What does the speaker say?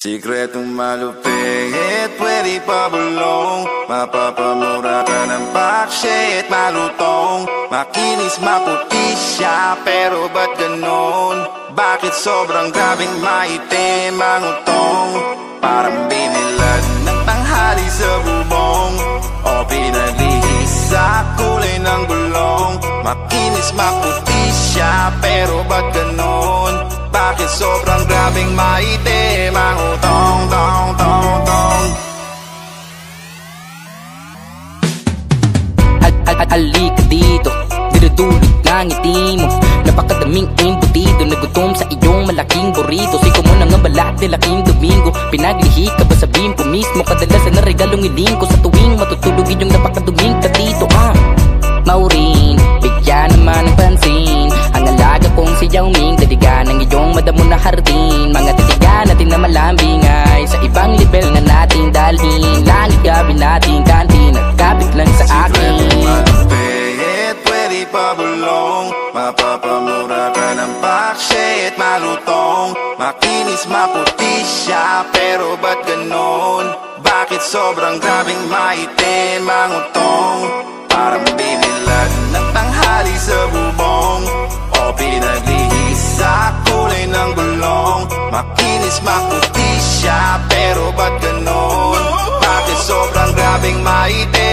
Sikretong malupit, pwede pa bulong. Mapapamura ka ng bakshit, malutong. Makinis, maputi siya, pero ba't ganon? Bakit sobrang grabing maitim ang utong? Parang binilad ng tanghali sa bubong, o pinaglihis sa kulay ng gulong. Makinis, maputi siya, pero ba't ganon? Bakit sobrang grabing maitim ang utong, tong, tong, tong? Halika dito, dinudulot ng ngiti mo. Napakadaming imbutido, nagutom sa iyong malaking burrito. Siko mo na nga balat ni laking Domingo. Pinaglihi ka ba sa bimpo mismo? Kadalasan na regalong iling ko sa tuwing matutulog iyong napakaduming katito. Maurin, bigyan naman ng pansin ang alaga kong si Yao Ming. Daligan ng iyong madamo na hardin. Mga titigan natin na malambing ay sa ibang level na nating dalhin. Langit gabi nating kantin at kapit lang sa akin. Malupit, pwede pa bulong. Mapapamura ka ng bakshit, malutong. Makinis, maputi siya, pero ba't ganon? Bakit sobrang grabing maitim ang utong? Parang binilad ng tanghali sa bubong, o pinaglihis sa kulay ng gulong. Makinis, maputi siya, pero ba't ganon? Bakit sobrang grabing maitim